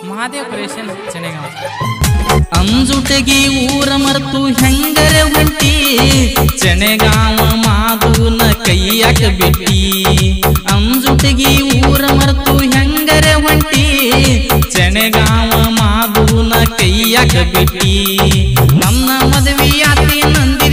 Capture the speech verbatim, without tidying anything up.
Mahadev creation Chanegaon अंजुटगी ऊर मर्तु ಹೆಂಗರ ಹೊಂಟಿ ಚನೆಗಾವ ಮಾದುನ ಕೈಯಾಕ ಬಿಟ್ಟಿ ಅಂಜುಟಗಿ ಊರ ಮರ್ತು ಹೆಂಗರ ಹೊಂಟಿ ಚನೆಗಾವ ಮಾದುನ ಕೈಯಾಕ ಬಿಟ್ಟಿ ನನ್ನ ಮದುವೆಯಾತಿ ನಂದಿ